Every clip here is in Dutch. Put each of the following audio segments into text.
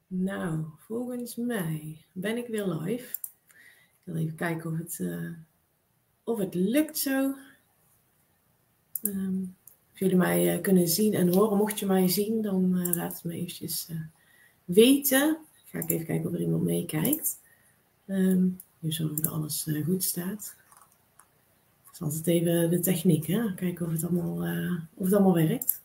Nou, volgens mij ben ik weer live. Ik wil even kijken of het lukt zo. Of jullie mij kunnen zien en horen. Mocht je mij zien, dan laat het me eventjes weten. Ga ik even kijken of er iemand meekijkt. Nu zorgen dat alles goed staat. Het is altijd even de techniek, hè? Kijken of het allemaal werkt.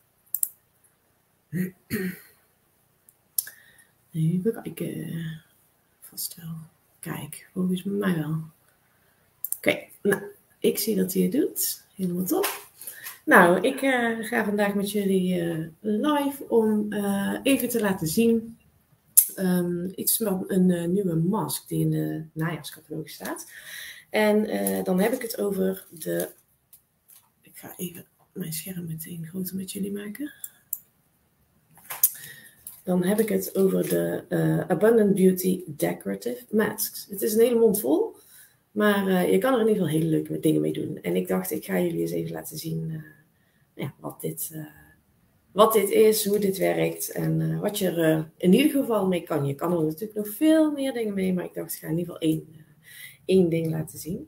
Even kijken. Vast wel. Kijk, volgens mij wel. Oké, nou, ik zie dat hij het doet. Helemaal top. Nou, ik ga vandaag met jullie live om even te laten zien iets van een nieuwe mask die in de najaarscatalogus staat. En dan heb ik het over de... Ik ga even mijn scherm meteen groter met jullie maken. Dan heb ik het over de Abundant Beauty Decorative Masks. Het is een hele mond vol, maar je kan er in ieder geval hele leuke dingen mee doen. En ik dacht, ik ga jullie eens even laten zien wat dit is, hoe dit werkt en wat je er in ieder geval mee kan. Je kan er natuurlijk nog veel meer dingen mee, maar ik dacht, ik ga in ieder geval één ding laten zien.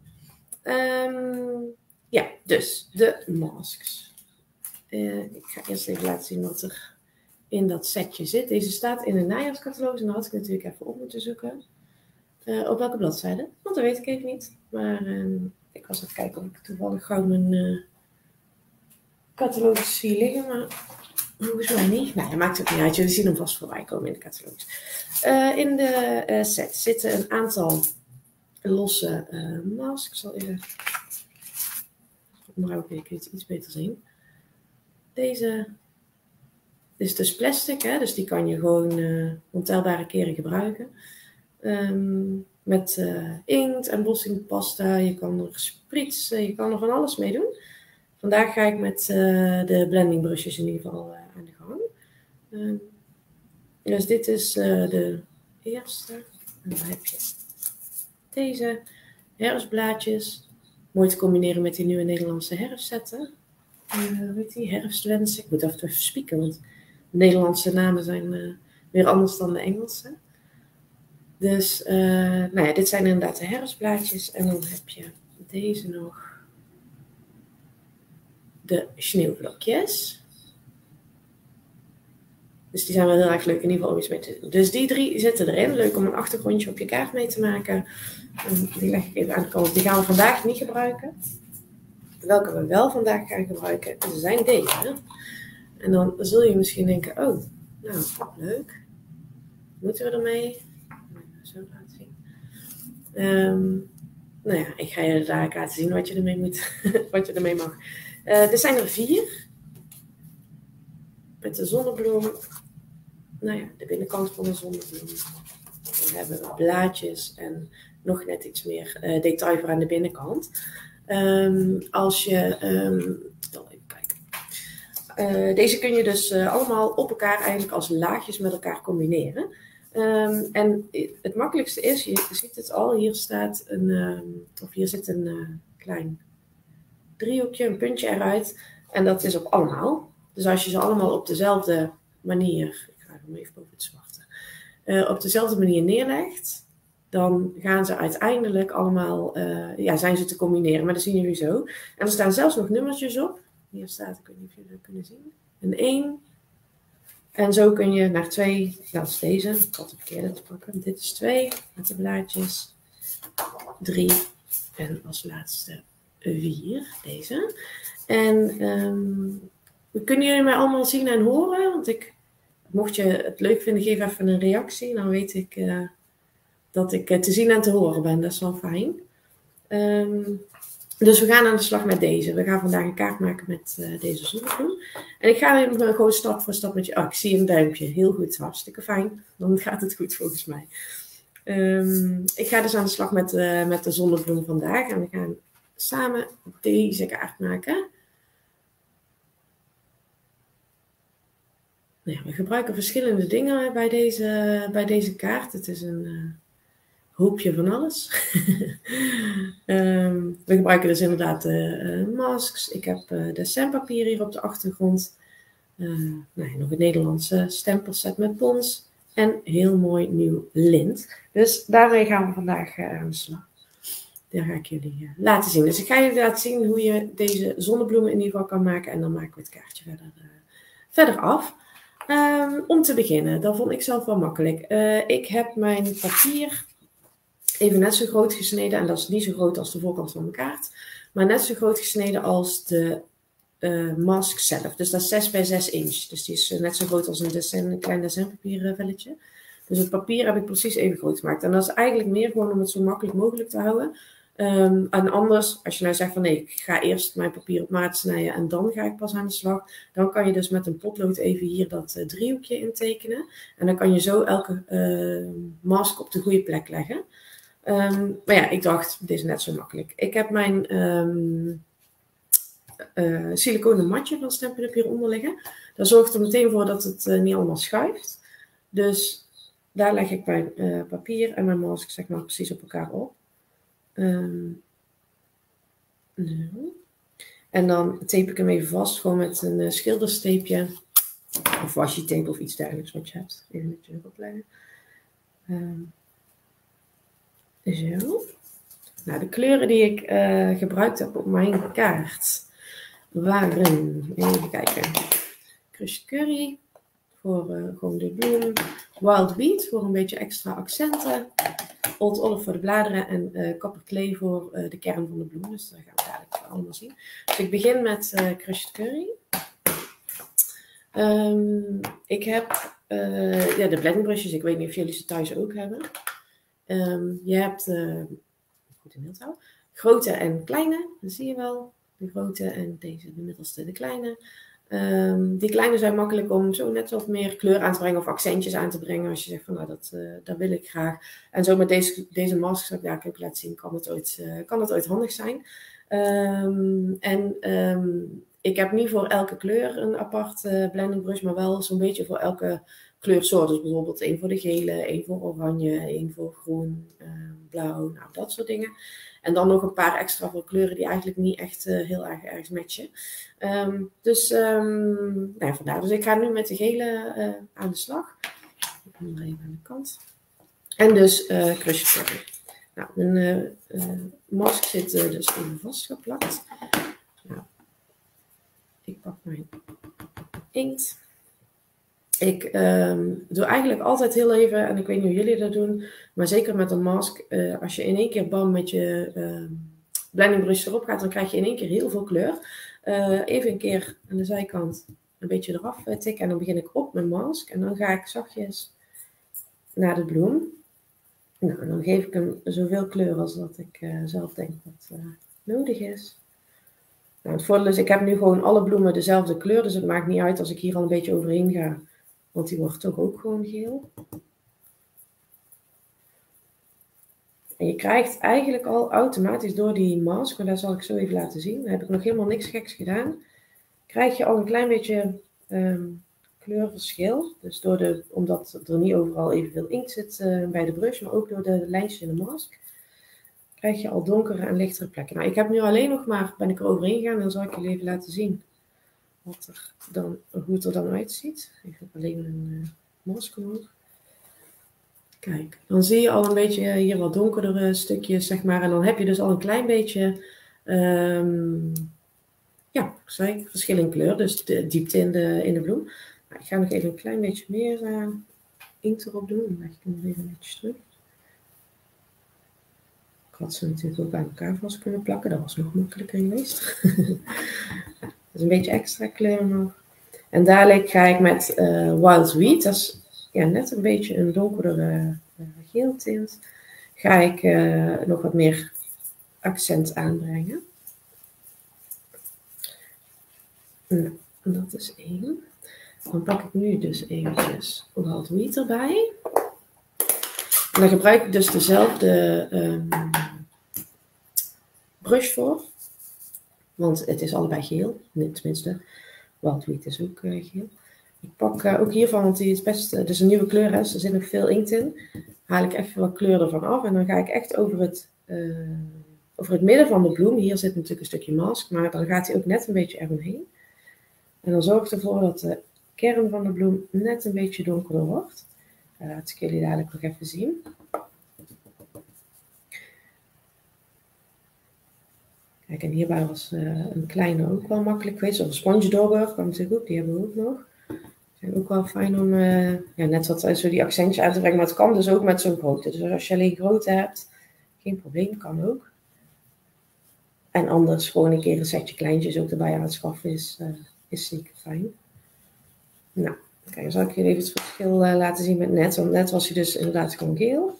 Dus de masks. Ik ga eerst even laten zien wat er in dat setje zit. Deze staat in een najaarscatalogus en dan had ik natuurlijk even op moeten zoeken. Op welke bladzijde? Want dat weet ik even niet. Maar ik was even kijken of ik toevallig gauw mijn catalogus zie liggen, maar volgens mij niet. Nee, dat maakt ook niet uit. Jullie zien hem vast voorbij komen in de catalogus. In de set zitten een aantal losse masks. Ik zal even omhouden, kun je het iets beter zien. Deze is dus plastic, hè? Dus die kan je gewoon ontelbare keren gebruiken. Met inkt en bossingpasta. Je kan er spritsen, je kan er van alles mee doen. Vandaag ga ik met de blending brushes in ieder geval aan de gang. Dus dit is de eerste. En dan heb je deze herfstblaadjes. Mooi te combineren met die nieuwe Nederlandse herfstzetten. Weet die, herfstwensen. Ik moet even spieken, want de Nederlandse namen zijn weer anders dan de Engelse. Dus dit zijn inderdaad de herfstblaadjes. En dan heb je deze nog. De sneeuwvlokjes. Dus die zijn wel heel erg leuk in ieder geval om iets mee te doen. Dus die 3 zitten erin. Leuk om een achtergrondje op je kaart mee te maken. En die leg ik even aan de kant. Die gaan we vandaag niet gebruiken. Welke we wel vandaag gaan gebruiken zijn deze. En dan zul je misschien denken, oh, nou, leuk. Moeten we ermee? Zo laten zien. Ik ga je daar laten zien wat je ermee moet. Wat je ermee mag. Er zijn er 4. Met de zonnebloem. De binnenkant van de zonnebloem. Dan hebben we blaadjes en nog net iets meer detail voor aan de binnenkant. Als je... even kijken. Deze kun je dus allemaal op elkaar eigenlijk als laagjes met elkaar combineren. En het makkelijkste is, je ziet het al, hier staat hier zit een klein driehoekje, een puntje eruit. En dat is op allemaal. Dus als je ze allemaal op dezelfde manier, ik ga hem even boven het zwarte, op dezelfde manier neerlegt, dan gaan ze uiteindelijk allemaal, zijn ze te combineren. Maar dat zien jullie zo. En er staan zelfs nog nummertjes op. Hier staat, ik weet niet of jullie dat kunnen zien, een 1. En zo kun je naar 2, dat is deze, ik had de verkeerde te pakken. Dit is 2 met de blaadjes, 3 en als laatste 4, deze. En kunnen jullie mij allemaal zien en horen? Want mocht je het leuk vinden, geef even een reactie. Dan weet ik dat ik te zien en te horen ben. Dat is wel fijn. Dus we gaan aan de slag met deze. We gaan vandaag een kaart maken met deze zonnebloem. En ik ga gewoon stap voor stap met je... Oh, ik zie een duimpje. Heel goed. Hartstikke fijn. Dan gaat het goed volgens mij. Ik ga dus aan de slag met de zonnebloem vandaag. En we gaan samen deze kaart maken. We gebruiken verschillende dingen bij deze kaart. Het is een hoopje van alles. We gebruiken dus inderdaad de masks. Ik heb de stempapier hier op de achtergrond. Nog een Nederlandse stempelset met pons. en heel mooi nieuw lint. Dus daarmee gaan we vandaag aan de slag. Daar ga ik jullie laten zien. Dus ik ga jullie laten zien hoe je deze zonnebloemen in ieder geval kan maken. En dan maken we het kaartje verder af. Om te beginnen, dat vond ik zelf wel makkelijk. Ik heb mijn papier even net zo groot gesneden. En dat is niet zo groot als de voorkant van mijn kaart. Maar net zo groot gesneden als de mask zelf. Dus dat is 6 bij 6 inch. Dus die is net zo groot als een klein dessinpapiervelletje. Dus het papier heb ik precies even groot gemaakt. En dat is eigenlijk meer gewoon om het zo makkelijk mogelijk te houden. En anders, als je nou zegt van nee, ik ga eerst mijn papier op maat snijden en dan ga ik pas aan de slag. Dan kan je dus met een potlood even hier dat driehoekje intekenen. En dan kan je zo elke mask op de goede plek leggen. Maar ja, ik dacht, dit is net zo makkelijk. Ik heb mijn siliconen matje van Stampin' Up hieronder liggen. Dat zorgt er meteen voor dat het niet allemaal schuift. Dus daar leg ik mijn papier en mijn mask zeg maar precies op elkaar op. Zo. En dan tape ik hem even vast, gewoon met een schildersteepje. Of washi tape of iets dergelijks wat je hebt. Even met je erop leggen. Zo. Nou, de kleuren die ik gebruikt heb op mijn kaart waren, even kijken, Crushed Curry voor gewoon de bloem, Wild Wheat voor een beetje extra accenten, Old Olive voor de bladeren en Copper Clay voor de kern van de bloem. Dus dat gaan we dadelijk allemaal zien. Dus ik begin met Crushed Curry. Ik heb de blending brushes, ik weet niet of jullie ze thuis ook hebben. Je hebt goed in beeld houden, grote en kleine, dat zie je wel. De grote en deze, de middelste, de kleine. Die kleine zijn makkelijk om zo net wat meer kleur aan te brengen of accentjes aan te brengen. Als je zegt van nou, dat wil ik graag. En zo met deze mask, zal ik daar ook laten zien, kan het ooit handig zijn. Ik heb niet voor elke kleur een apart blending brush, maar wel zo'n beetje voor elke kleursoort. Dus bijvoorbeeld één voor de gele, één voor oranje, één voor groen, blauw, nou dat soort dingen. En dan nog een paar extra voor kleuren die eigenlijk niet echt heel erg matchen. Vandaar. Dus ik ga nu met de gele aan de slag. Ik doe hem even aan de kant. En dus Crushed Curry. Nou, mijn mask zit dus even vastgeplakt. Nou, ik pak mijn inkt. Ik doe eigenlijk altijd heel even, en ik weet niet hoe jullie dat doen, maar zeker met een mask, als je in één keer bam met je blending brush erop gaat, dan krijg je in één keer heel veel kleur. Even een keer aan de zijkant een beetje eraf tikken en dan begin ik op mijn mask en dan ga ik zachtjes naar de bloem. Nou, en dan geef ik hem zoveel kleur als dat ik zelf denk dat nodig is. Nou, het voordeel is, ik heb nu gewoon alle bloemen dezelfde kleur, dus het maakt niet uit als ik hier al een beetje overheen ga. Want die wordt toch ook gewoon geel. En je krijgt eigenlijk al automatisch door die mask, maar dat zal ik zo even laten zien. Daar heb ik nog helemaal niks geks gedaan. Krijg je al een klein beetje kleurverschil. Dus omdat er niet overal evenveel inkt zit bij de brush, maar ook door de lijntjes in de mask. Krijg je al donkere en lichtere plekken. Nou, ik heb nu alleen nog maar, ben ik er overheen gegaan en dan zal ik jullie even laten zien hoe het er dan uitziet. Ik heb alleen een mask omhoog. Kijk, dan zie je al een beetje hier wat donkerdere stukjes, zeg maar. En dan heb je dus al een klein beetje, verschil in kleur. Dus de diepte in de bloem. Nou, ik ga nog even een klein beetje meer inkt erop doen. Dan leg ik hem even netjes terug. Ik had ze natuurlijk ook aan elkaar vast kunnen plakken. Dat was nog makkelijker geweest. Dus een beetje extra kleur nog. En dadelijk ga ik met Wild Wheat, dat is net een beetje een donkerdere geel tint, ga ik nog wat meer accent aanbrengen. Nou, dat is 1. Dan pak ik nu dus eventjes Wild Wheat erbij. En dan gebruik ik dus dezelfde brush voor. Want het is allebei geel. Nee, tenminste, Wild Wheat is ook geel. Ik pak ook hiervan, want die is best, het is een nieuwe kleur, hè, dus er zit nog veel inkt in. Haal ik even wat kleur ervan af en dan ga ik echt over het midden van de bloem. Hier zit natuurlijk een stukje mask, maar dan gaat hij ook net een beetje eromheen. En dan zorg ik ervoor dat de kern van de bloem net een beetje donkerder wordt. laat ik jullie dadelijk nog even zien. Kijk, en hierbij was een kleine ook wel makkelijk geweest. Of een SpongeDobber kwam natuurlijk ook, die hebben we ook nog. Die zijn ook wel fijn om net wat zo die accentjes aan te brengen. Maar het kan dus ook met zo'n grote. Dus als je alleen grote hebt, geen probleem, kan ook. En anders gewoon een keer een setje kleintjes ook erbij aanschaffen is zeker fijn. Nou, kijk, dan zal ik jullie even het verschil laten zien met net. Want net was hij dus inderdaad gewoon geel.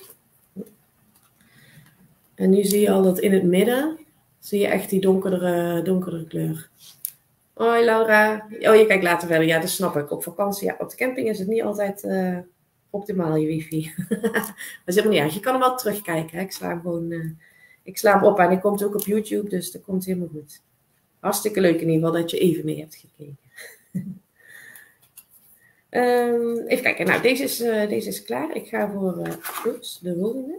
En nu zie je al dat in het midden, zie je echt die donkere kleur. Hoi Laura. Oh, je kijkt later verder. Ja, dat snap ik. Op vakantie, ja, op de camping is het niet altijd optimaal, je wifi. Maar is helemaal niet erg. Je kan hem wel terugkijken. Hè? Ik sla hem op en hij komt ook op YouTube, dus dat komt helemaal goed. Hartstikke leuk in ieder geval dat je even mee hebt gekeken. Even kijken. Nou, deze is klaar. Ik ga voor de volgende.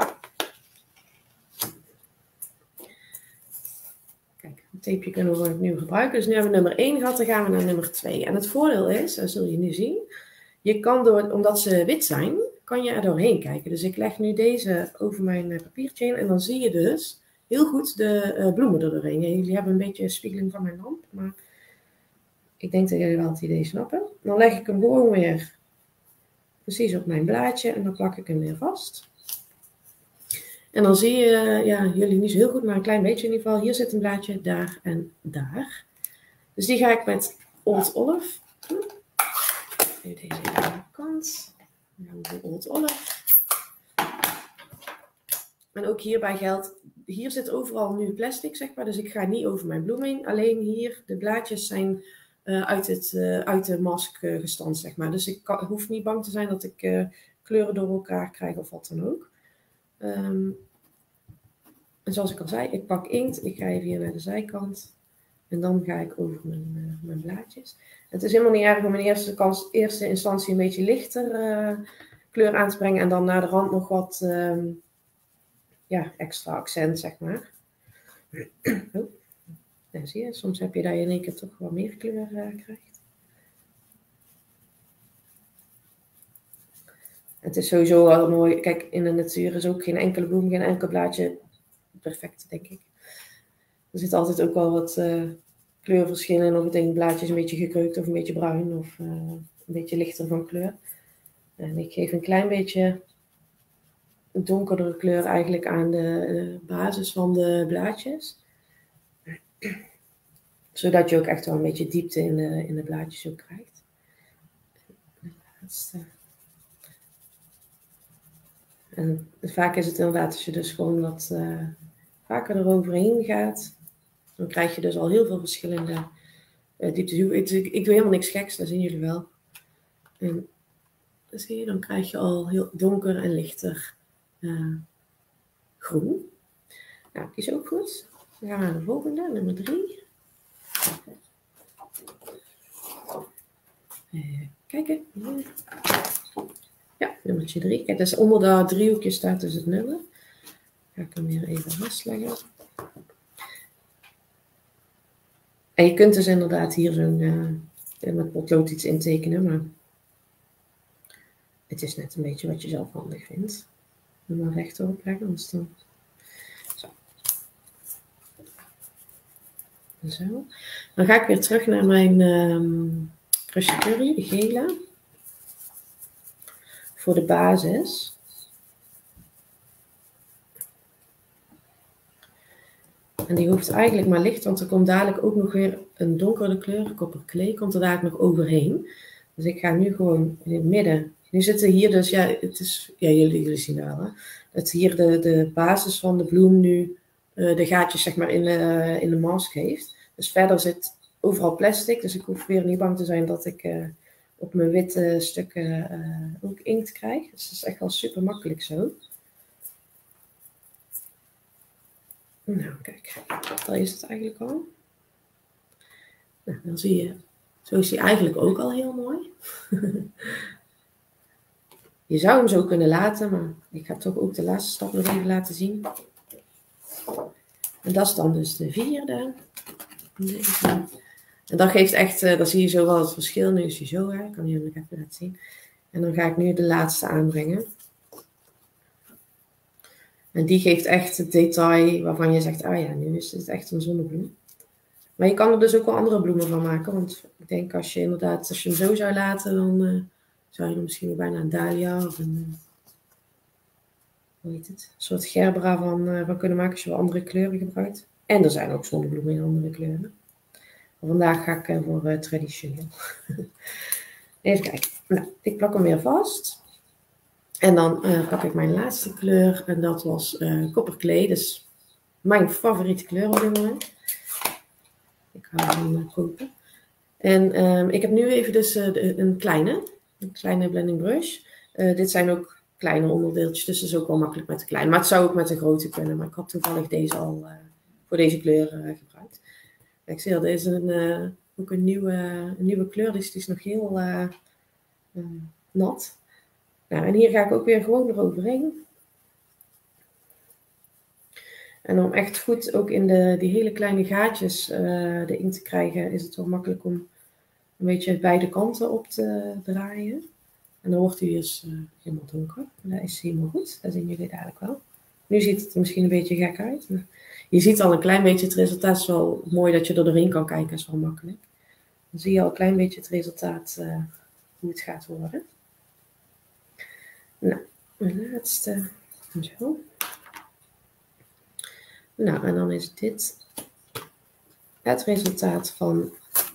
Kijk, een tapeje kunnen we opnieuw gebruiken. Dus nu hebben we nummer 1 gehad, dan gaan we naar nummer 2. En het voordeel is, dat zul je nu zien, je kan omdat ze wit zijn, kan je er doorheen kijken. Dus ik leg nu deze over mijn papiertje heen en dan zie je dus heel goed de bloemen er doorheen. Jullie hebben een beetje een spiegeling van mijn lamp, maar ik denk dat jullie wel het idee snappen. Dan leg ik hem gewoon weer precies op mijn blaadje en dan plak ik hem weer vast. En dan zie je, jullie niet zo heel goed, maar een klein beetje in ieder geval. Hier zit een blaadje, daar en daar. Dus die ga ik met Old Olive doen. Even deze even aan de kant. Dan de Old Olive. En ook hierbij geldt, hier zit overal nu plastic, zeg maar. Dus ik ga niet over mijn bloem heen. Alleen hier, de blaadjes zijn uit de mask gestand, zeg maar. Dus ik hoef niet bang te zijn dat ik kleuren door elkaar krijg of wat dan ook. En zoals ik al zei, ik pak inkt. Ik ga even hier naar de zijkant. En dan ga ik over mijn blaadjes. Het is helemaal niet erg om in eerste instantie een beetje lichter kleur aan te brengen. En dan naar de rand nog wat extra accent, zeg maar. Oh. Ja, zie je, soms heb je dat je in één keer toch wat meer kleur krijgt. Het is sowieso wel mooi. Kijk, in de natuur is ook geen enkele bloem, geen enkel blaadje perfect, denk ik. Er zit altijd ook wel wat kleurverschillen in. Of het ene blaadje is een beetje gekreukt of een beetje bruin of een beetje lichter van kleur. En ik geef een klein beetje een donkerdere kleur eigenlijk aan de basis van de blaadjes. Zodat je ook echt wel een beetje diepte in de blaadjes ook krijgt. De laatste. En vaak is het inderdaad als je dus gewoon wat vaker eroverheen gaat. Dan krijg je dus al heel veel verschillende dieptes. Ik doe helemaal niks geks, dat zien jullie wel. En zie je, dan krijg je al heel donker en lichter groen. Nou, die is ook goed. Dan gaan we naar de volgende, nummer 3. Kijken. Ja, nummertje 3. Kijk, dus onder dat driehoekje staat dus het nummer. Ga ik hem weer even vastleggen. En je kunt dus inderdaad hier zo'n met potlood iets intekenen, maar het is net een beetje wat je zelf handig vindt. En maar rechtop leggen, anders dan. Zo. Dan ga ik weer terug naar mijn Crush Curry, de gele. Voor de basis. En die hoeft eigenlijk maar licht, want er komt dadelijk ook nog weer een donkere kleur, kopperklee, komt er dadelijk nog overheen. Dus ik ga nu gewoon in het midden. Nu zitten hier dus, jullie zien dat wel, hè? Dat hier de basis van de bloem nu de gaatjes zeg maar in de mask heeft. Dus verder zit overal plastic, dus ik hoef weer niet bang te zijn dat ik op mijn witte stukken ook inkt krijg. Dus dat is echt wel super makkelijk zo. Nou, kijk, dat is het eigenlijk al. Nou, dan zie je, zo is hij eigenlijk ook al heel mooi. Je zou hem zo kunnen laten, maar ik ga toch ook de laatste stap nog even laten zien. En dat is dan dus de 4e. En dat geeft echt, dan zie je zo wel het verschil. Nu is hij zo, hè. Ik kan hier nog even laten zien. En dan ga ik nu de laatste aanbrengen. En die geeft echt het detail waarvan je zegt, ah ja, nu is het echt een zonnebloem. Maar je kan er dus ook wel andere bloemen van maken. Want ik denk als je hem zo zou laten, dan zou je er misschien bijna een dahlia of een, hoe heet het, een soort gerbera van kunnen maken als je wel andere kleuren gebruikt. En er zijn ook zonnebloemen in andere kleuren. Maar vandaag ga ik voor traditioneel. Even kijken. Nou, ik plak hem weer vast. En dan pak ik mijn laatste kleur. En dat was kopperklee. Dus mijn favoriete kleur op dit moment. Ik hou van kopen. En ik heb nu even dus een kleine blending brush. Dit zijn ook kleine onderdeeltjes, dus dat is ook wel makkelijk met de kleine. Maar het zou ook met de grote kunnen. Maar ik had toevallig deze al voor deze kleur gebruikt. Ik zie al, deze is ook een nieuwe kleur. Dus die is nog heel nat. Nou, en hier ga ik ook weer gewoon eroverheen. En om echt goed ook in die hele kleine gaatjes de inkt te krijgen, is het wel makkelijk om een beetje beide kanten op te draaien. En dan wordt hij dus helemaal donker. En dat is helemaal goed. Dat zien jullie dadelijk wel. Nu ziet het er misschien een beetje gek uit. Maar je ziet al een klein beetje het resultaat. Het is wel mooi dat je er doorheen kan kijken. Dat is wel makkelijk. Dan zie je al een klein beetje het resultaat hoe het gaat worden. Nou, de laatste. Zo. Nou, en dan is dit het resultaat van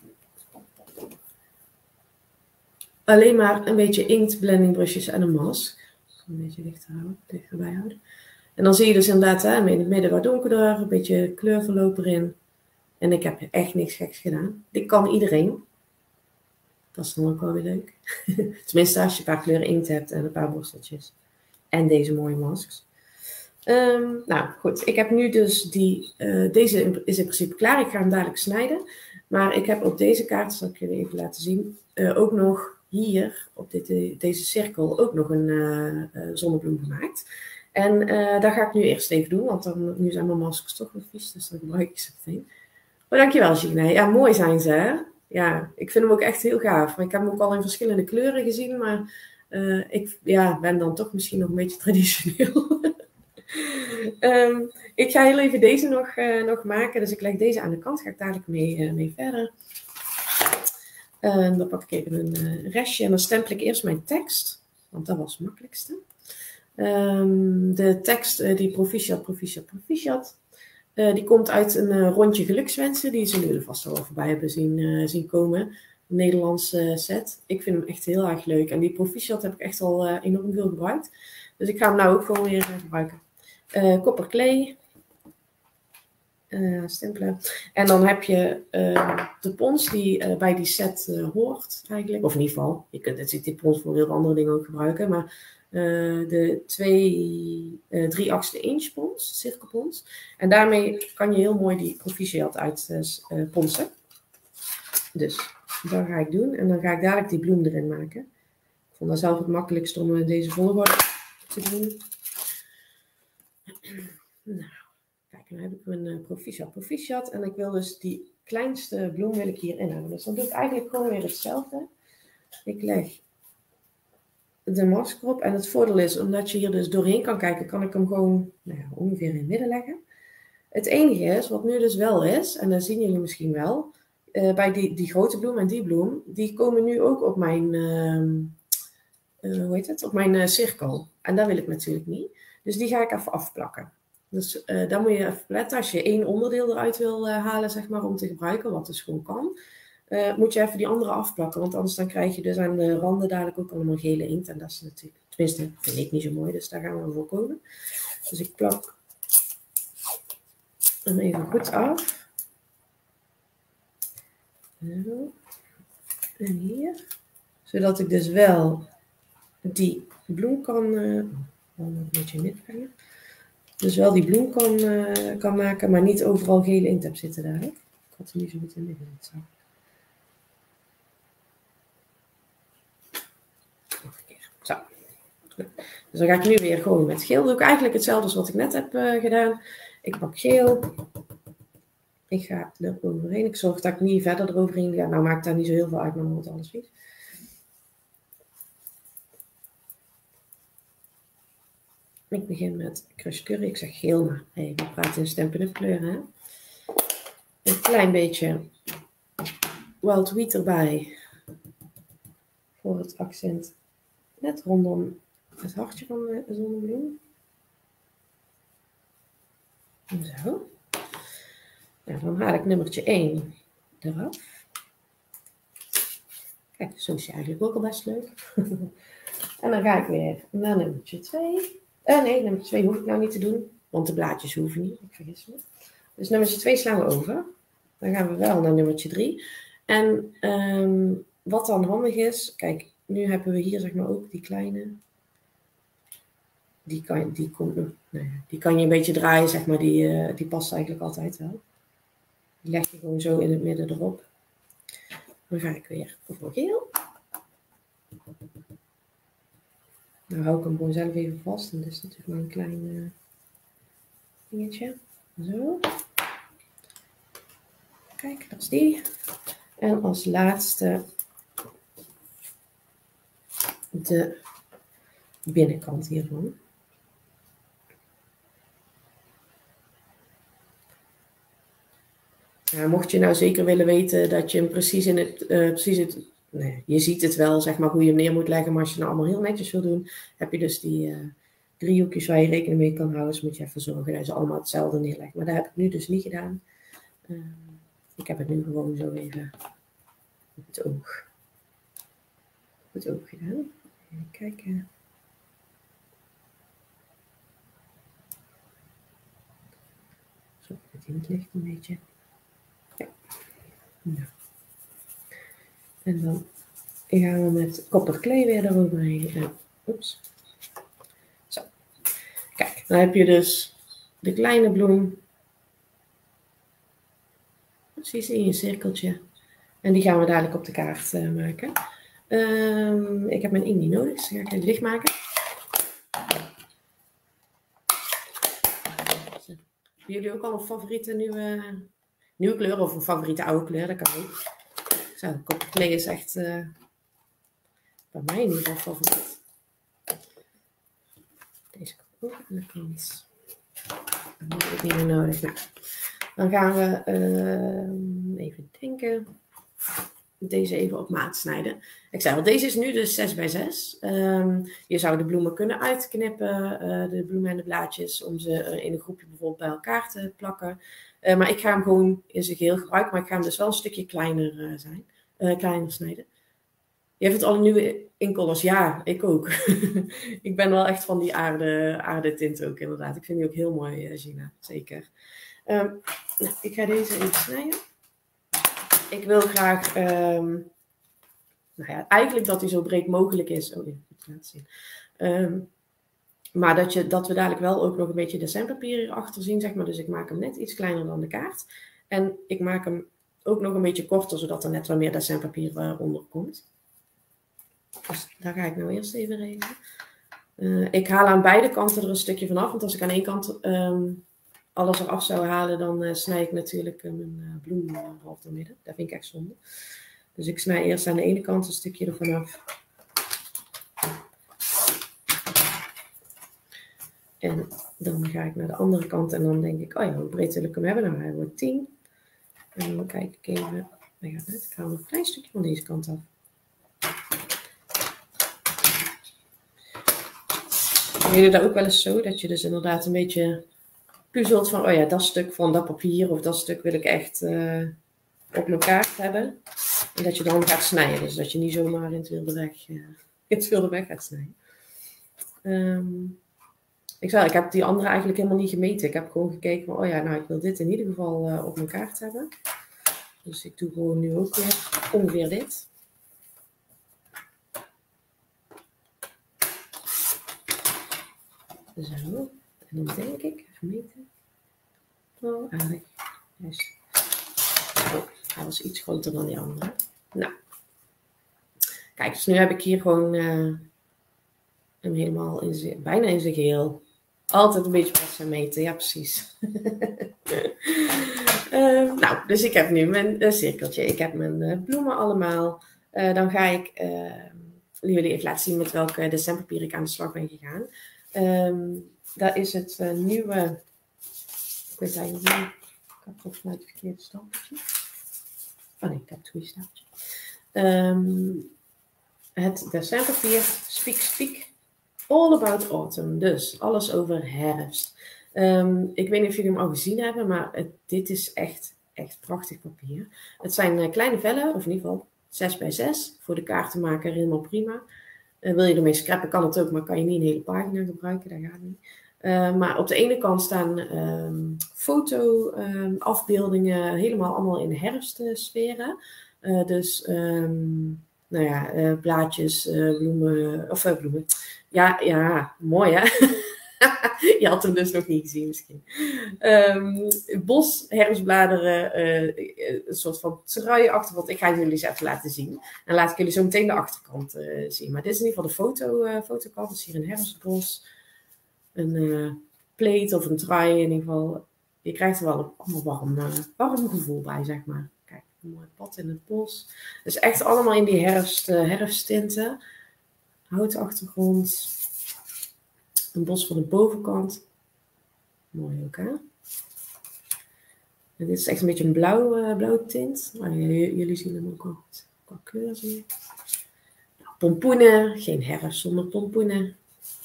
alleen maar een beetje inkt, blending brushes en een mask. Een beetje dichterbij houden. En dan zie je dus inderdaad in het midden wat donkerder, een beetje kleurverloop erin. En ik heb echt niks geks gedaan. Dit kan iedereen. Dat is dan ook wel weer leuk. Tenminste als je een paar kleuren inkt hebt en een paar borsteltjes. En deze mooie masks. Nou goed, ik heb nu dus deze is in principe klaar. Ik ga hem dadelijk snijden. Maar ik heb op deze kaart, zal ik jullie even laten zien, ook nog hier op deze cirkel ook nog een zonnebloem gemaakt. En dat ga ik nu eerst even doen, want nu zijn mijn maskers toch nog vies, dus dan gebruik ik ze meteen. Oh, dankjewel Gina. Ja, mooi zijn ze hè. Ja, ik vind hem ook echt heel gaaf. Maar ik heb hem ook al in verschillende kleuren gezien, maar ik ben dan toch misschien nog een beetje traditioneel. Ik ga heel even deze nog maken. Dus ik leg deze aan de kant. Ga ik dadelijk mee verder. Dan pak ik even een restje. En dan stempel ik eerst mijn tekst. Want dat was het makkelijkste. De tekst die proficiat. Die komt uit een rondje gelukswensen. Die zullen jullie vast al voorbij hebben zien komen. Een Nederlandse set. Ik vind hem echt heel erg leuk. En die proficiat heb ik echt al enorm veel gebruikt. Dus ik ga hem nou ook gewoon weer gebruiken. Kopperklee. Stempelen. En dan heb je de pons die bij die set hoort eigenlijk. Of in ieder geval, je kunt dit pons voor heel andere dingen ook gebruiken. Maar de 3/8 inch pons, cirkelpons. En daarmee kan je heel mooi die proficiat uit ponsen. Dus dat ga ik doen. En dan ga ik dadelijk die bloem erin maken. Ik vond dat zelf het makkelijkst om deze volgorde te doen. Nou, kijk, dan heb ik een proficiat. En ik wil dus die kleinste bloem wil ik hierin hebben. Dus dan doe ik eigenlijk gewoon weer hetzelfde. Ik leg de masker op. En het voordeel is, omdat je hier dus doorheen kan kijken, kan ik hem gewoon ongeveer in het midden leggen. Het enige is, wat nu dus wel is, en dat zien jullie misschien wel, bij die grote bloem en die bloem, die komen nu ook op mijn, op mijn cirkel. En dat wil ik natuurlijk niet. Dus die ga ik even afplakken. Dus dan moet je even letten, als je één onderdeel eruit wil halen, zeg maar, om te gebruiken, wat dus gewoon kan, moet je even die andere afplakken. Want anders dan krijg je dus aan de randen dadelijk ook allemaal gele inkt. En dat is natuurlijk, tenminste, vind ik niet zo mooi, dus daar gaan we voor komen. Dus ik plak hem even goed af. Zo. En hier. Zodat ik dus wel die bloem kan, een beetje midbrengen. Dus wel die bloem kan maken, maar niet overal gele inkt heb zitten daar. Hè? Ik had er niet zo goed in midden. Zo. Nog een keer. Zo. Dus dan ga ik nu weer gewoon met geel. Doe ik eigenlijk hetzelfde als wat ik net heb gedaan. Ik pak geel. Ik ga er overheen. Ik zorg dat ik niet verder eroverheen ga. Nou maakt daar niet zo heel veel uit, maar dan wordt alles vies. Ik begin met Crush Curry. Ik zeg geel, maar hey, we praten in Stampin' Up kleuren. Hè? Een klein beetje Wild Wheat erbij. Voor het accent. Net rondom het hartje van de zonnebloem. Zo. Nou, dan haal ik nummertje 1 eraf. Kijk, zo is hij eigenlijk ook al best leuk. En dan ga ik weer naar nummertje 2. Nee, nummertje 2 hoef ik nou niet te doen. Want de blaadjes hoeven niet. Ik vergis me. Dus nummertje 2 slaan we over. Dan gaan we wel naar nummertje 3. En wat dan handig is. Kijk, nu hebben we hier zeg maar ook die kleine. Die kan je een beetje draaien, zeg maar. Die past eigenlijk altijd wel. Die leg je gewoon zo in het midden erop. Dan ga ik weer voor geel. Dan hou ik hem gewoon zelf even vast. En dit is natuurlijk maar een klein dingetje. Zo. Kijk, dat is die. En als laatste de binnenkant hiervan. Ja, mocht je nou zeker willen weten dat je hem precies in het... nee, je ziet het wel, zeg maar, hoe je hem neer moet leggen. Maar als je nou allemaal heel netjes wil doen, heb je dus die driehoekjes waar je rekening mee kan houden. Dus moet je even zorgen dat je ze allemaal hetzelfde neerlegt. Maar dat heb ik nu dus niet gedaan. Ik heb het nu gewoon zo even op het oog. Op het oog gedaan. Even kijken. Zo, het in het licht een beetje. Ja. Nou. En dan gaan we met kopperklee weer eroverheen. Oeps. Zo. Kijk, dan heb je dus de kleine bloem. Precies in je cirkeltje. En die gaan we dadelijk op de kaart maken. Ik heb mijn inkt niet nodig, dus ga ik even dichtmaken. Hebben jullie ook al een favoriete nieuwe kleur of een favoriete oude kleur? Dat kan ook. Zo, kopperklee is echt bij mij in ieder geval favoriet. Deze kan ook aan de kant. Dat heb ik niet meer nodig. Nou, dan gaan we even denken. Deze even op maat snijden. Ik zei al, deze is nu dus 6 bij 6. Je zou de bloemen kunnen uitknippen, de bloemen en de blaadjes, om ze in een groepje bijvoorbeeld bij elkaar te plakken. Maar ik ga hem gewoon in zijn geheel gebruiken, maar ik ga hem dus wel een stukje kleiner snijden. Je hebt het al een nieuwe inkcollers? Ja, ik ook. Ik ben wel echt van die aardetint ook inderdaad. Ik vind die ook heel mooi, Gina, zeker. Nou, ik ga deze even snijden. Ik wil graag, eigenlijk dat hij zo breed mogelijk is. Oh, ik moet het laten zien. Maar dat we dadelijk wel ook nog een beetje decemberpapier hierachter zien, zeg maar. Dus ik maak hem net iets kleiner dan de kaart. En ik maak hem ook nog een beetje korter, zodat er net wat meer decemberpapier onder komt. Dus daar ga ik nou eerst even regelen. Ik haal aan beide kanten er een stukje van af. Want als ik aan één kant alles eraf zou halen, dan snij ik natuurlijk mijn bloem half door midden. Dat vind ik echt zonde. Dus ik snij eerst aan de ene kant een stukje ervan af. En dan ga ik naar de andere kant en dan denk ik, oh ja, hoe breed wil ik hem hebben? Nou, hij wordt 10. En dan kijk ik even, hij gaat net. Ik haal nog een klein stukje van deze kant af. Doen jullie dat ook wel eens zo, dat je dus inderdaad een beetje puzzelt van, oh ja, dat stuk van dat papier of dat stuk wil ik echt op mijn kaart hebben. En dat je dan gaat snijden, dus dat je niet zomaar in het wilde weg gaat snijden. Ik heb die andere eigenlijk helemaal niet gemeten. Ik heb gewoon gekeken van, oh ja, nou ik wil dit in ieder geval op mijn kaart hebben. Dus ik doe gewoon nu ook weer ongeveer dit. Zo, en dan denk ik, even meten. Oh, aardig. Yes. Oh, hij was iets groter dan die andere. Nou. Kijk, dus nu heb ik hier gewoon hem helemaal bijna in zijn geheel. Altijd een beetje passen meten, ja precies. Nou, dus ik heb nu mijn cirkeltje. Ik heb mijn bloemen allemaal. Dan ga ik jullie even laten zien met welke decemberpapier ik aan de slag ben gegaan. Daar is het nieuwe, ik weet eigenlijk niet, ik heb volgens mij het verkeerde stapeltje. Oh nee, ik heb het goede stapeltje. Het decemberpapier Speak All About Autumn. Dus alles over herfst. Ik weet niet of jullie hem al gezien hebben, maar dit is echt prachtig papier. Het zijn kleine vellen, of in ieder geval 6 bij 6. Voor de kaartenmaker helemaal prima. Wil je ermee scrappen, kan het ook, maar kan je niet een hele pagina gebruiken. Dat gaat niet. Maar op de ene kant staan foto-afbeeldingen, helemaal allemaal in herfstsferen. Blaadjes, bloemen, bloemen. Ja, mooi hè? Je had hem dus nog niet gezien misschien. Bos, herfstbladeren, een soort van truienachtergrond. Ik ga het jullie eens even laten zien. En laat ik jullie zo meteen de achterkant zien. Maar dit is in ieder geval de fotokant. Dus hier een herfstbos. Een pleet of een trui in ieder geval. Je krijgt er wel een warm gevoel bij, zeg maar. Kijk, een mooi pad in het bos. Dus echt allemaal in die herfsttinten. Houten achtergrond. Een bos van de bovenkant. Mooi ook, hè? En dit is echt een beetje een blauwe tint. Maar jullie zien hem ook al qua kleur. Zie je. Nou, pompoenen. Geen herfst zonder pompoenen.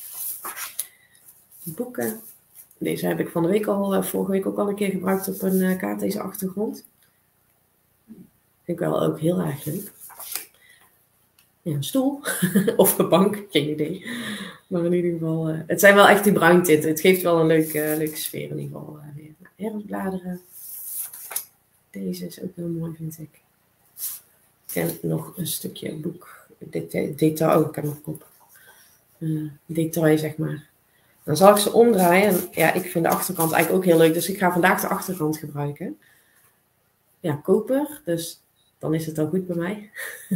Boeken. Deze heb ik van de week vorige week ook al een keer gebruikt op een kaart, deze achtergrond. Vind ik wel ook heel erg leuk. Ja, een stoel of een bank, geen idee. Maar in ieder geval, het zijn wel echt die bruintinten. Het geeft wel een leuke sfeer in ieder geval. Weer. Herfstbladeren. Deze is ook heel mooi, vind ik. En nog een stukje boek. Detail, ik heb nog op. Detail, zeg maar. Dan zal ik ze omdraaien. En ja, ik vind de achterkant eigenlijk ook heel leuk. Dus ik ga vandaag de achterkant gebruiken. Ja, koper. Dus dan is het al goed bij mij.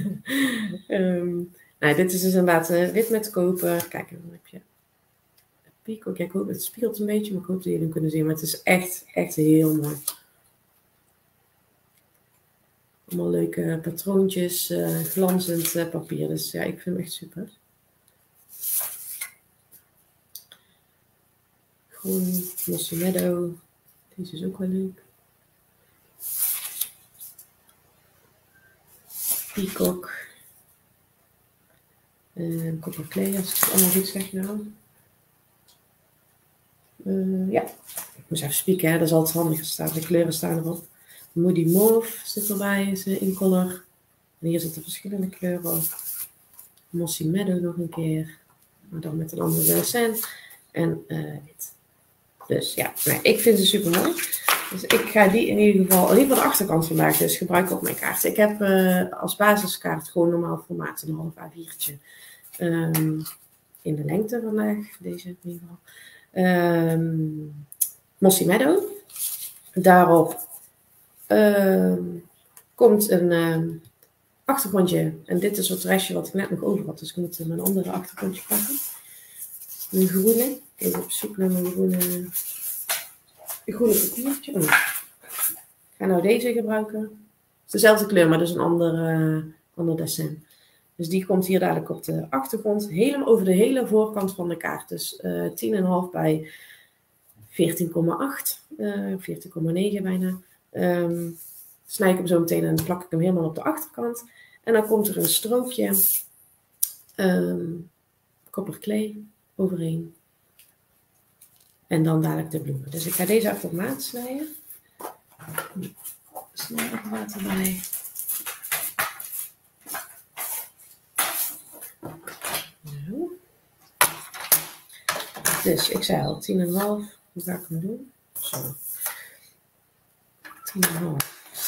Dit is dus inderdaad wit met koper. Kijk, dan heb je een piek ook. Ja, ik hoop, het spiegelt een beetje, maar ik hoop dat jullie hem kunnen zien. Maar het is echt heel mooi. Allemaal leuke patroontjes, glanzend papier. Dus ja, ik vind hem echt super. Groen, Mossy Meadow. Deze is ook wel leuk. Peacock. Copper Clay, als ik het allemaal goed zeg nou. Ja, ik moest even spieken, hè. Dat is altijd handig staan. De kleuren staan erop. Moody Mauve zit erbij, is in color. En hier zitten verschillende kleuren op. Mossy Meadow nog een keer. Maar dan met een andere dessin. En wit. Dus ja, ik vind ze super mooi. Dus ik ga die in ieder geval de achterkant vandaag dus gebruiken op mijn kaart. Ik heb als basiskaart gewoon normaal formaat, een half A4'tje. In de lengte vandaag, deze in ieder geval. Mossy Meadow. Daarop komt een achtergrondje. En dit is het restje wat ik net nog over had. Dus ik moet een andere achtergrondje pakken. Een groene. Even op zoek naar mijn groene papiertje. Oh. Ik ga nou deze gebruiken. Het is dezelfde kleur, maar dus een ander dessin. Dus die komt hier dadelijk op de achtergrond. Helemaal over de hele voorkant van de kaart. Dus 10,5 bij 14,8. 14,9 bijna. Snij ik hem zo meteen en plak ik hem helemaal op de achterkant. En dan komt er een strookje Copper Clay overheen. En dan dadelijk de bloemen. Dus ik ga deze even op maat snijden. Snijdapparaat erbij. Zo. Dus ik zei al 10,5. Hoe ga ik hem doen? Zo. 10,5.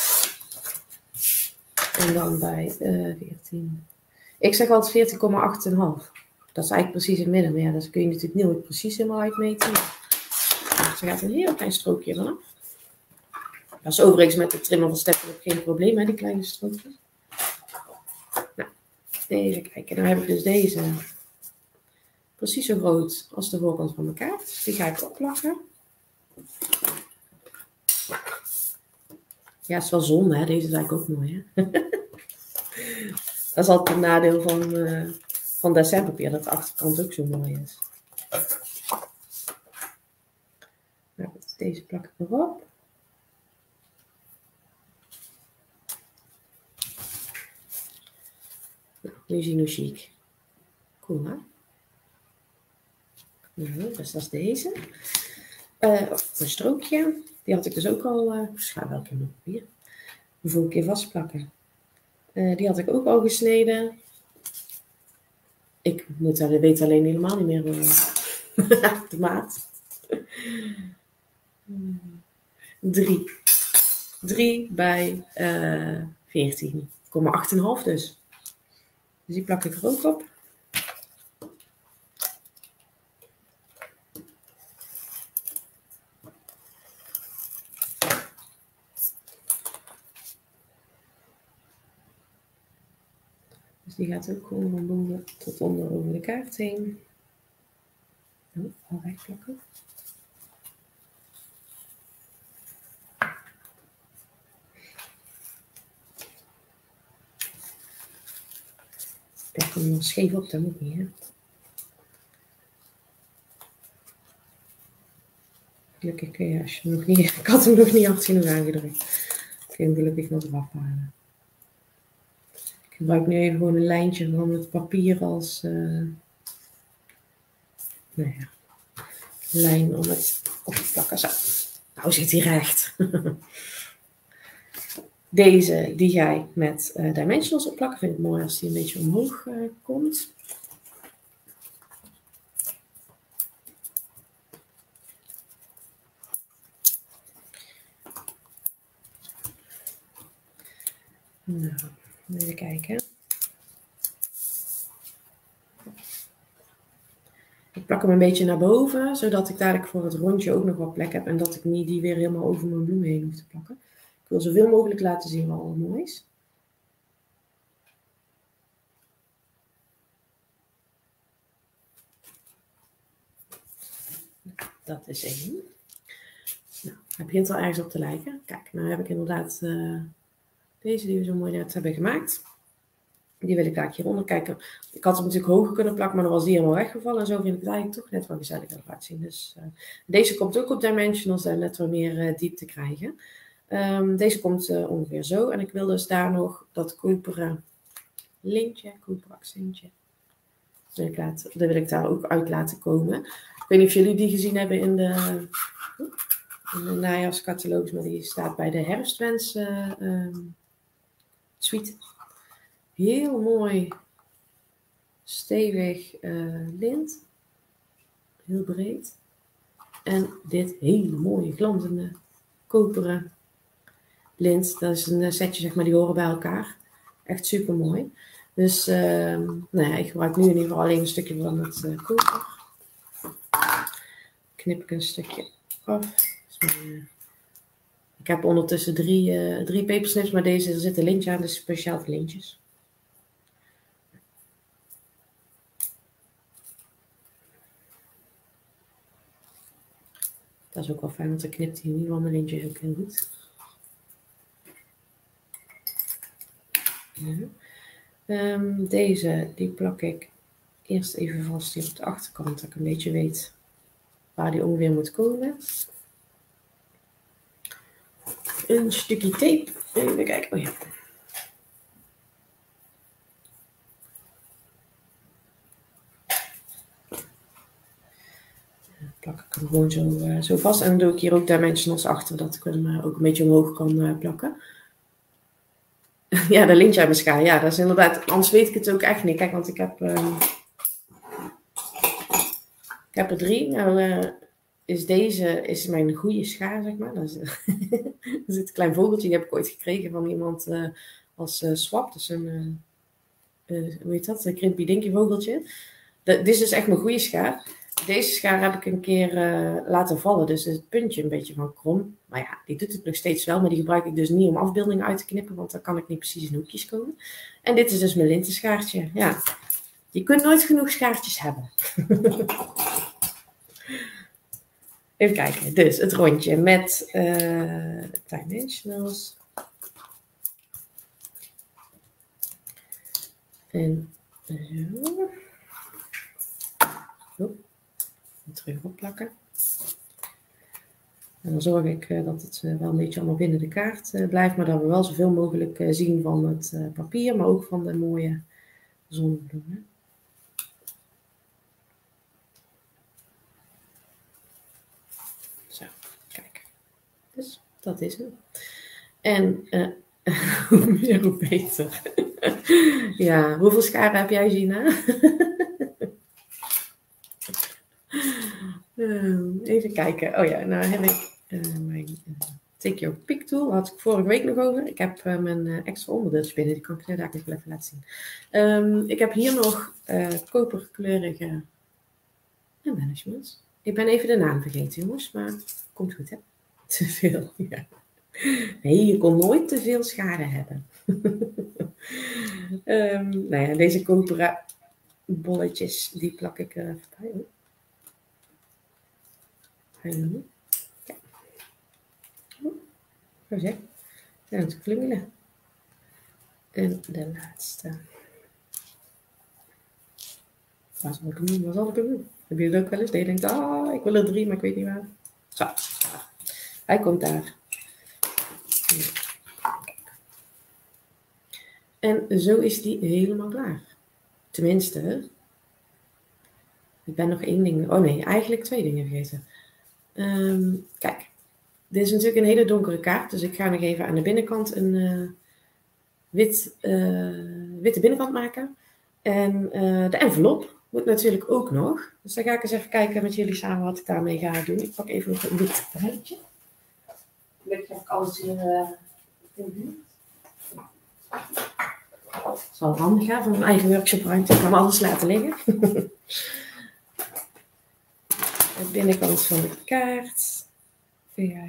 En dan bij 14. Ik zeg altijd 14,8,5. Dat is eigenlijk precies het midden. Maar ja, dat kun je natuurlijk nooit precies helemaal uitmeten. Dus er gaat een heel klein strookje vanaf. Dat is overigens met de trimmer van Steffen ook geen probleem, hè, die kleine strookjes. Nou, even kijken. Dan heb ik dus deze precies zo groot als de voorkant van mijn kaart. Dus die ga ik opplakken. Ja, het is wel zonde, hè. Deze is eigenlijk ook mooi, hè. Dat is altijd een nadeel van decemberpapier, dat de achterkant ook zo mooi is. deze plak ik erop. Nou, nu zien hoe chic. Cool, hè? Nou, dus dat is deze. Een strookje. Die had ik dus ook al... schaar welke nog hier. De volgende keer vastplakken. Die had ik ook al gesneden. Ik weet alleen helemaal niet meer de maat. 3 bij 14,8,5 dus. Dus die plak ik er ook op. Dus die gaat ook gewoon van boven tot onder over de kaart heen. Oh, al wegplakken. Plak hem nog scheef op, dat moet niet, hè. Gelukkig, als je nog niet... Ik had hem nog niet hard genoeg aangedrukt. Ik kan hem gelukkig nog eraf halen. Ik gebruik nu even gewoon een lijntje van het papier als... nou ja, lijn om het op te plakken. Zo. Nou zit hij recht. Deze, die ga ik met dimensionals opplakken. Vind ik mooi als die een beetje omhoog komt. Nou, even kijken. Ik plak hem een beetje naar boven, zodat ik dadelijk voor het rondje ook nog wat plek heb. En dat ik niet die weer helemaal over mijn bloem heen hoef te plakken. Ik wil zoveel mogelijk laten zien wat al mooi is. Dat is 1. Nou, heb je het al ergens op te lijken? Kijk, nou heb ik inderdaad deze die we zo mooi net hebben gemaakt. Die wil ik daar hieronder kijken. Ik had hem natuurlijk hoger kunnen plakken, maar dan was die helemaal weggevallen. En zo vind ik het eigenlijk toch net wel gezelliger eruit zien. Dus deze komt ook op dimensionals en net wat meer diepte krijgen. Deze komt ongeveer zo. En ik wil dus daar nog dat koperen lintje, koperen accentje. Dat wil ik daar ook uit laten komen. Ik weet niet of jullie die gezien hebben in de najaarscatalogus, maar die staat bij de herfstwens suite. Heel mooi, stevig lint. Heel breed. En dit hele mooie, glanzende, koperen lint. Dat is een setje, zeg maar, die horen bij elkaar. Echt super mooi. Dus nou ja, ik gebruik nu in ieder geval alleen een stukje van het koper. Knip ik een stukje af. Dus, ik heb ondertussen drie pepersnips, maar deze er zit een lintje aan, dus speciaal voor lintjes. Dat is ook wel fijn, want dan knipt hij in ieder geval mijn lintjes ook heel goed. Ja. Deze, die plak ik eerst even vast hier op de achterkant, dat ik een beetje weet waar die ongeveer moet komen. Een stukje tape. Even kijken. Oh ja. Plak ik hem gewoon zo vast. En dan doe ik hier ook dimensionals achter, dat ik hem ook een beetje omhoog kan plakken. Ja, de lintje uit mijn schaar. Ja, dat is inderdaad. Anders weet ik het ook echt niet. Kijk, want ik heb er 3. Nou, deze is mijn goede schaar, zeg maar. Er zit een klein vogeltje, die heb ik ooit gekregen van iemand als swap. Dus een, hoe heet dat? Een Krimpy Dinky vogeltje. Dit is dus echt mijn goede schaar. Deze schaar heb ik een keer laten vallen, dus het puntje een beetje van krom. Maar ja, die doet het nog steeds wel, maar die gebruik ik dus niet om afbeeldingen uit te knippen, want dan kan ik niet precies in hoekjes komen. En dit is dus mijn lintenschaartje. Ja, je kunt nooit genoeg schaartjes hebben. Even kijken, dus het rondje met dimensionals. En zo. Terug opplakken. En dan zorg ik dat het wel een beetje allemaal binnen de kaart blijft, maar dat we wel zoveel mogelijk zien van het papier, maar ook van de mooie zonnebloemen. Zo, kijk. Dus dat is het. En hoe meer, hoe beter. Ja, hoeveel scharen heb jij, Gina? Even kijken. Oh ja, nou heb ik mijn Take Your Pick tool. Daar had ik vorige week nog over. Ik heb mijn extra onderdeeltjes binnen. Die kan ik daar nog even laten zien. Ik heb hier nog koperkleurige managements. Ik ben even de naam vergeten, jongens. Maar komt goed, hè? Te veel, ja. Nee, je kon nooit te veel schade hebben. Nou ja, deze koperen bolletjes, die plak ik er even bij. Hallo. Ja. Zo zeg. En het klungelen. En de laatste. Waar zal ik hem doen? Waar zal ik hem doen? Heb je het ook wel eens? Dat je denkt, ik wil er 3, maar ik weet niet waar. Zo. Hij komt daar. En zo is die helemaal klaar. Tenminste. Ik ben nog 1 ding. Oh nee, eigenlijk 2 dingen vergeten. Kijk. Dit is natuurlijk een hele donkere kaart. Dus ik ga nog even aan de binnenkant een witte binnenkant maken. En de envelop moet natuurlijk ook nog. Dus dan ga ik eens even kijken met jullie samen wat ik daarmee ga doen. Ik pak even nog een wit randje. Gelukkig heb ik alles hier in de buurt. Dat is wel handig, hè, van mijn eigen workshopruimte. Ik kan alles laten liggen. De binnenkant van de kaart. Ja.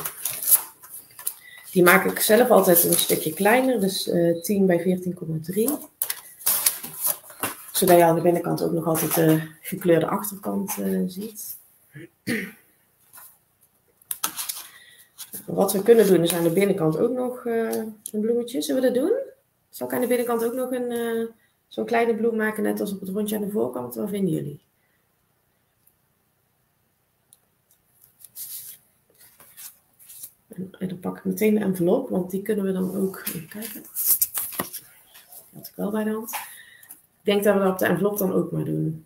Die maak ik zelf altijd een stukje kleiner. Dus 10 bij 14,3. Zodat je aan de binnenkant ook nog altijd de gekleurde achterkant ziet. Wat we kunnen doen is aan de binnenkant ook nog een bloemetje. Zullen we dat doen? Zal ik aan de binnenkant ook nog zo'n kleine bloem maken, net als op het rondje aan de voorkant? Wat vinden jullie? En dan pak ik meteen de envelop, want die kunnen we dan ook... Even kijken. Die had ik wel bij de hand. Ik denk dat we dat op de envelop dan ook maar doen.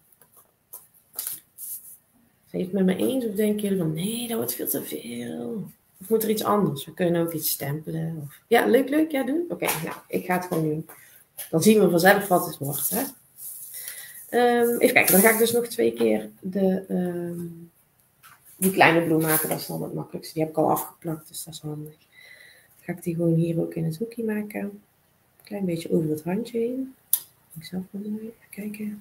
Zijn jullie het met me eens? Of denken jullie van, nee, dat wordt veel te veel? Of moet er iets anders? We kunnen ook iets stempelen. Of... Ja, leuk. Ja, doen? Oké, nou, ik ga het gewoon doen. Dan zien we vanzelf wat het wordt, hè. Even kijken, dan ga ik dus nog 2 keer die kleine bloem maken. Dat is dan het makkelijkste. Die heb ik al afgeplakt, dus dat is handig. Dan ga ik die gewoon hier ook in het hoekje maken. Een klein beetje over het randje heen. Ik zelf wel mooi. Even kijken.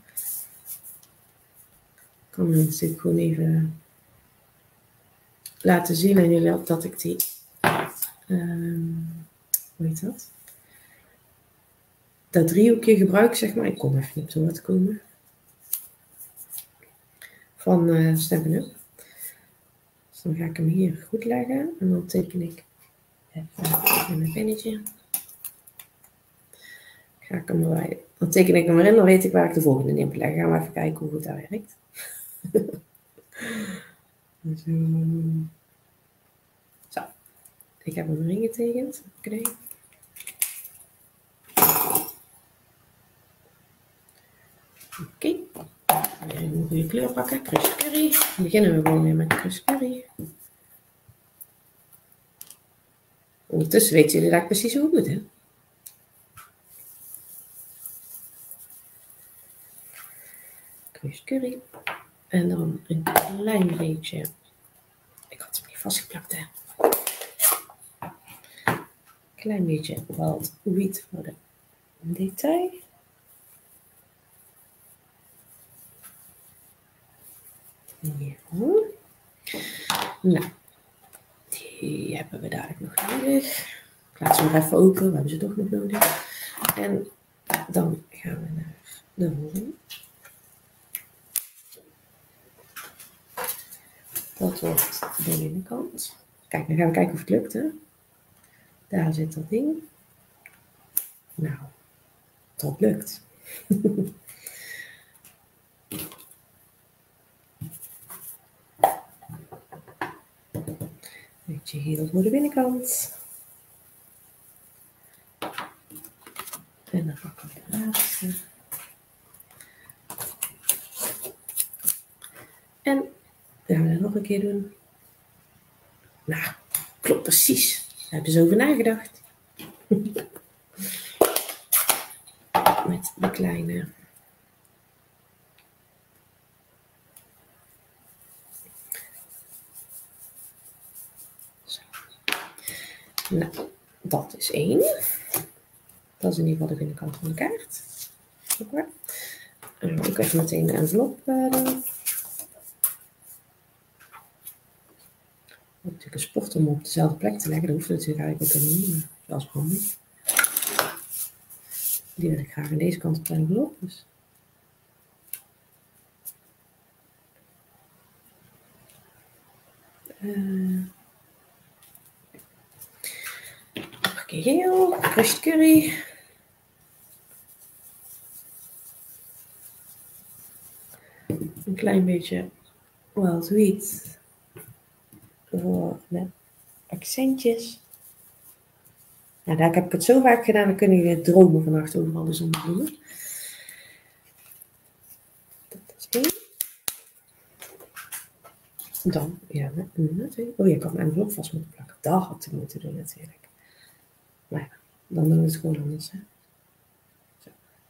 Ik kan hem natuurlijk gewoon even laten zien aan jullie dat ik die... hoe heet dat? Dat driehoekje gebruik, zeg maar. Ik kom even niet op het woord komen. Van Stampin' Up. Dus dan ga ik hem hier goed leggen. En dan teken ik even mijn pennetje. Ga ik hem erbij. Dan teken ik hem erin, dan weet ik waar ik de volgende in moet leggen. Gaan we even kijken hoe goed dat werkt. Zo. Ik heb hem erin getekend. Oké. Oké. Even een goede kleur pakken. Crush Curry. Dan beginnen we gewoon weer met Crush Curry. Ondertussen weten jullie dat ik precies hoe het moet, hè? Crush Curry. En dan een klein beetje. Ik had hem niet vastgeplakt, hè? Een klein beetje wild wheat voor de detail. Ja. Nou, die hebben we dadelijk nog nodig. Ik laat ze maar even open, we hebben ze toch nog nodig. En dan gaan we naar de volgende. Dat wordt de binnenkant. Kijk, dan gaan we kijken of het lukt, hè. Daar zit dat ding. Nou, dat lukt. Beetje heel voor de binnenkant. En dan pakken we de laatste. En dan gaan we dat nog een keer doen. Nou, klopt precies. Daar hebben ze over nagedacht. Met de kleine. Zo. Nou, dat is 1. Dat is in ieder geval de binnenkant van de kaart. Super. En dan ook even meteen de envelop doen. Natuurlijk een sport om op dezelfde plek te leggen. Dat hoeft natuurlijk eigenlijk ook niet, maar dat is handig. Die wil ik graag aan deze kant op de envelop. Dus. Nog een keer geel, crushed curry. Een klein beetje wild wheat. Voor met accentjes. Nou, daar heb ik het zo vaak gedaan, dan kunnen jullie dromen vannacht overal de zonnebloemen. Dat is 1. Dan, ja, oh ja, ik had mijn envelop vast moeten plakken. Dat had ik moeten doen natuurlijk. Maar ja, dan doen we het gewoon anders. Hè. Zo.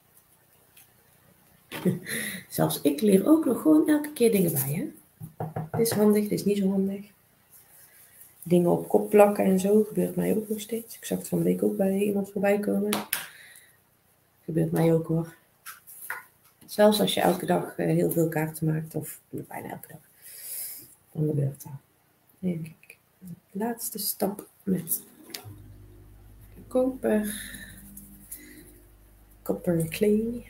Zelfs ik leer ook nog gewoon elke keer dingen bij. Hè. Dit is handig, dit is niet zo handig. Dingen op kop plakken en zo gebeurt mij ook nog steeds. Ik zag het van de week ook bij iemand voorbij komen. Gebeurt mij ook hoor. Zelfs als je elke dag heel veel kaarten maakt, of bijna elke dag, dan gebeurt dat. Even kijken. De laatste stap met koper. Copper clay.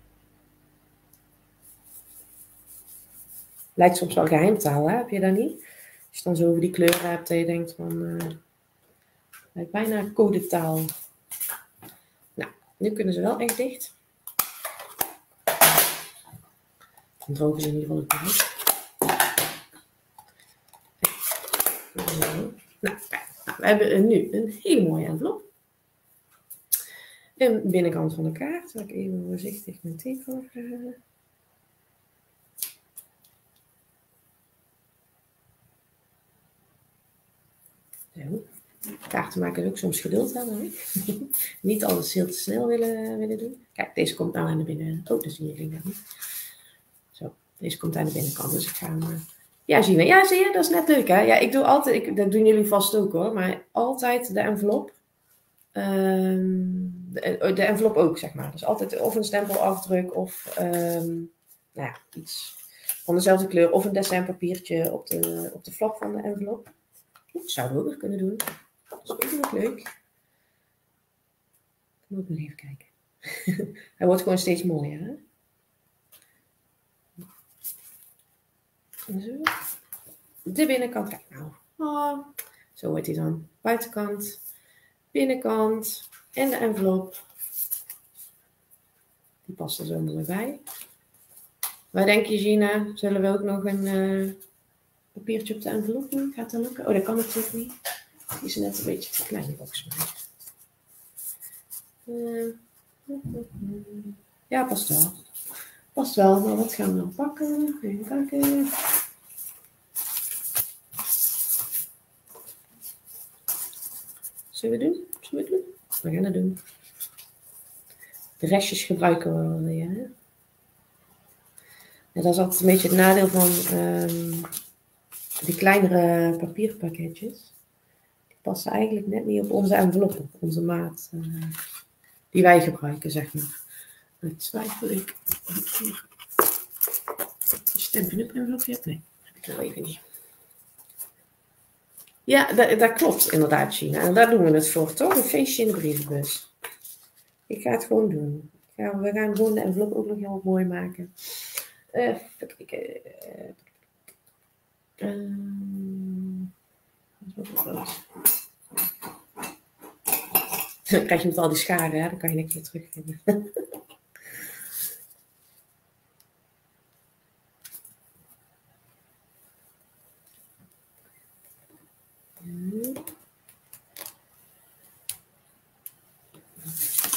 Lijkt soms wel geheimtaal, hè? Heb je dat niet? Als je dan zo over die kleuren hebt, dat je denkt van... lijkt bijna codetaal. Nou, nu kunnen ze wel echt dicht. Dan drogen ze in ieder geval het uit. Nou, we hebben nu een hele mooie envelop. De binnenkant van de kaart. Zal ik even voorzichtig mijn tape overhalen. Zo. Kaarten maken is ook soms geduld aan. Niet alles heel te snel willen doen. Kijk, deze komt nou aan de binnenkant. Oh, dat zie je niet. Zo, deze komt aan de binnenkant. Dus ik ga hem... Ja, Gina. Ja, zie je? Dat is net leuk, hè? Ja, ik doe altijd... dat doen jullie vast ook, hoor. Maar altijd de envelop. De envelop ook, zeg maar. Dus altijd of een stempelafdruk of... nou ja, iets van dezelfde kleur. Of een dessinpapiertje op de flap van de envelop. Dat zouden we ook nog kunnen doen. Dat is ook nog leuk. Ik moet ook nog even kijken. Hij wordt gewoon steeds mooier, hè? Zo. De binnenkant. Kijk nou. Oh, zo wordt hij dan. Buitenkant. Binnenkant. En de envelop. Die past er zo mooi bij. Waar denk je, Gina? Zullen we ook nog een papiertje op de envelop doen? Gaat dat lukken? Oh, dat kan natuurlijk niet. Die is net een beetje te klein, volgens mij. Ja, past wel. Past wel, maar wat gaan we dan pakken? Even kijken. Zullen we doen? We gaan het doen. De restjes gebruiken we wel weer. Hè? Ja, dat is altijd een beetje het nadeel van die kleinere papierpakketjes. Die passen eigenlijk net niet op onze envelop, op onze maat die wij gebruiken, zeg maar. Dan twijfel ik of ik hier een Stampin' Up envelopje heb. Nee, dat heb ik nou even niet. Ja, dat klopt inderdaad, Gina. En daar doen we het voor, toch? Een feestje in de brievenbus. Ik ga het gewoon doen. We gaan gewoon de envelop ook nog heel mooi maken. Dan krijg je met al die scharen, hè? Dan kan je niks meer terugvinden.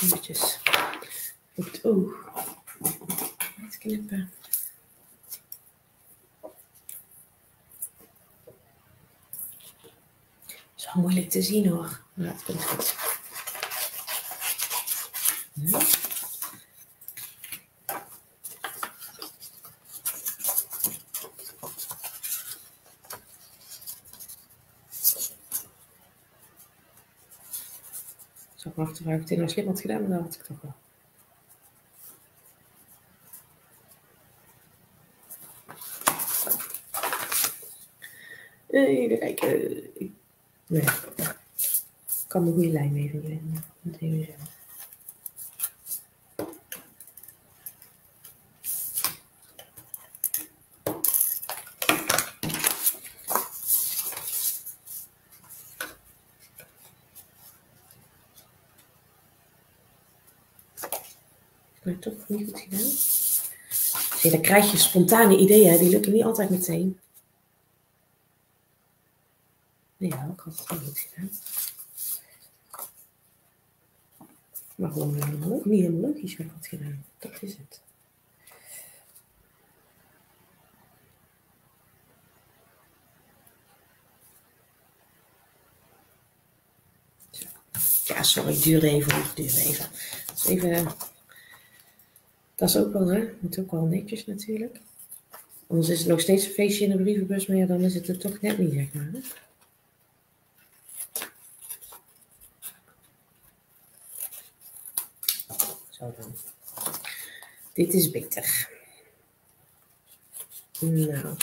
Eventjes op het oog. Even knippen. Het is wel moeilijk te zien hoor. Maar het komt goed. Ja. Zo ik me achtervragen of ik het nou slim had gedaan, maar dat had ik toch wel. Even kijken. Nee. Ik kan een goede lijn even vinden. Dat even zo. Maar toch niet goed gedaan. Zie, dan krijg je spontane ideeën, die lukken niet altijd meteen. Ja, ik had het wel goed gedaan. Maar gewoon niet helemaal logisch wat ik had gedaan. Dat is het. Zo. Ja, sorry, het duurde even. Dus even. Dat is ook wel, hè? Moet ook wel netjes natuurlijk. Anders is het nog steeds een feestje in de brievenbus, maar ja, dan is het er toch net niet, zeg maar. Hè? Zo dan. Dit is beter. Nou.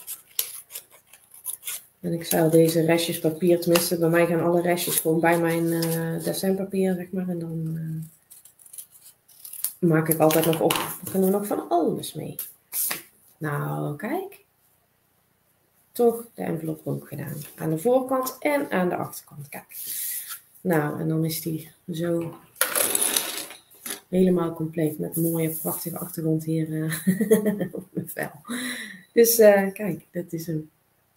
En ik zou deze restjes papier, tenminste bij mij gaan alle restjes gewoon bij mijn dessinpapier, zeg maar. En dan maak ik altijd nog op. Dan kunnen we nog van alles mee. Nou, kijk. Toch de envelop ook gedaan. Aan de voorkant en aan de achterkant. Kijk. Nou, en dan is die zo helemaal compleet met een mooie, prachtige achtergrond hier op mijn vel. Dus kijk, dat is hem.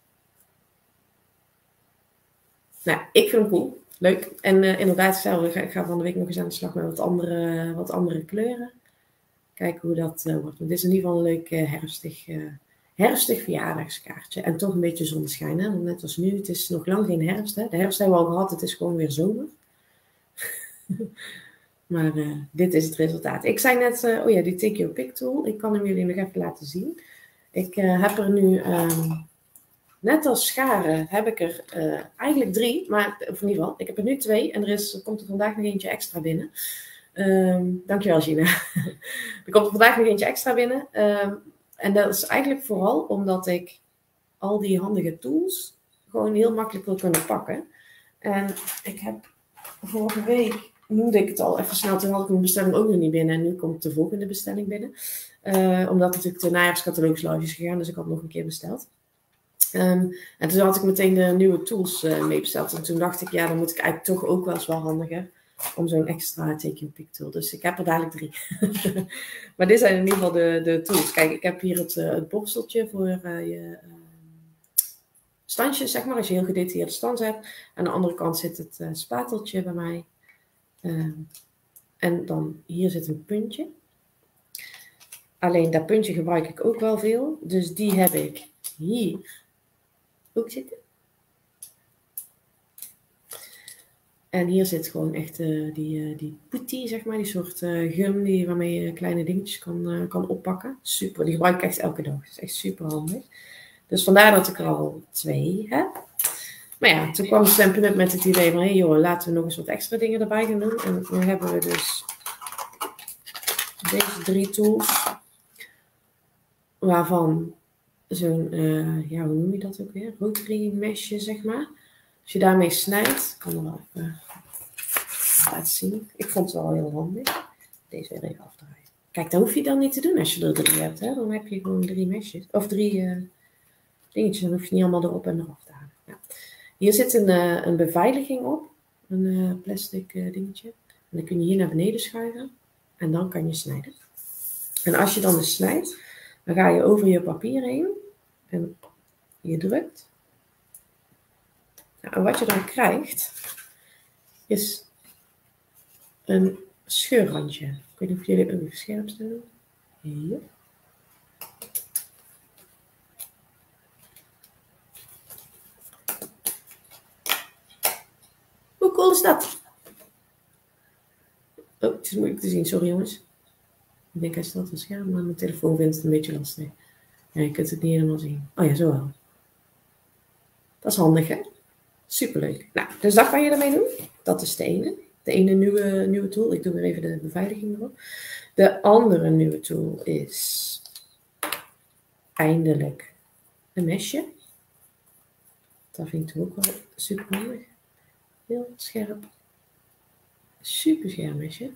Nou, ik vind hem cool. Leuk. En inderdaad, ik ga van de week nog eens aan de slag met wat andere kleuren. Kijken hoe dat wordt. Want dit is in ieder geval een leuk herfstig verjaardagskaartje. En toch een beetje zonneschijn. Hè? Want net als nu, het is nog lang geen herfst. Hè? De herfst hebben we al gehad, het is gewoon weer zomer. Maar dit is het resultaat. Ik zei net, die Take Your Pick tool. Ik kan hem jullie nog even laten zien. Ik heb er nu, net als scharen, heb ik er eigenlijk 3. Maar of in ieder geval, ik heb er nu 2. En er komt er vandaag nog eentje extra binnen. Dankjewel Gina. Er komt er vandaag nog eentje extra binnen. En dat is eigenlijk vooral omdat ik al die handige tools gewoon heel makkelijk wil kunnen pakken. En ik heb vorige week, noemde ik het al even snel, toen had ik mijn bestelling ook nog niet binnen. En nu komt de volgende bestelling binnen. Omdat natuurlijk de najaarscatalogus live is gegaan, dus ik had nog een keer besteld. En toen had ik meteen de nieuwe tools mee besteld. En toen dacht ik, ja, dan moet ik eigenlijk toch ook wel eens wel handiger om zo'n extra Take Your Pick tool. Dus ik heb er dadelijk 3. Maar dit zijn in ieder geval de tools. Kijk, ik heb hier het borsteltje voor je standjes, zeg maar. Als je heel gedetailleerde stand hebt. Aan de andere kant zit het spateltje bij mij. En dan hier zit een puntje. Alleen dat puntje gebruik ik ook wel veel. Dus die heb ik hier ook zitten. En hier zit gewoon echt die putty, zeg maar. Die soort gum waarmee je kleine dingetjes kan oppakken. Super, die gebruik ik echt elke dag. Dat is echt super handig. Dus vandaar dat ik er al 2 heb. Maar ja, toen kwam Stampin' Up met het idee van, hey joh, laten we nog eens wat extra dingen erbij gaan doen. En nu hebben we dus deze 3 tools. Waarvan zo'n, hoe noem je dat ook weer? Rotary mesje, zeg maar. Als je daarmee snijdt, kan er wel even laten zien. Ik vond het wel heel handig. Deze weer even afdraaien. Kijk, dat hoef je dan niet te doen als je er 3 hebt. Hè? Dan heb je gewoon 3 mesjes. Of 3 dingetjes. Dan hoef je niet allemaal erop en eraf te halen. Ja. Hier zit een beveiliging op. Een plastic dingetje. En dan kun je hier naar beneden schuiven. En dan kan je snijden. En als je dan dus snijdt, dan ga je over je papier heen. En je drukt. Nou, en wat je dan krijgt, is een scheurrandje. Ik weet niet of jullie even scherp staan. Hier. Hoe cool is dat? Oh, het is moeilijk te zien. Sorry jongens. Ik denk hij staat een scherm, maar mijn telefoon vindt het een beetje lastig. Ja, je kunt het niet helemaal zien. Oh ja, zo wel. Dat is handig, hè? Superleuk. Nou, dus dat kan je ermee doen. Dat is de ene. De ene nieuwe tool. Ik doe weer even de beveiliging erop. De andere nieuwe tool is eindelijk een mesje. Dat vind ik ook wel super handig. Heel scherp. Super scherp mesje.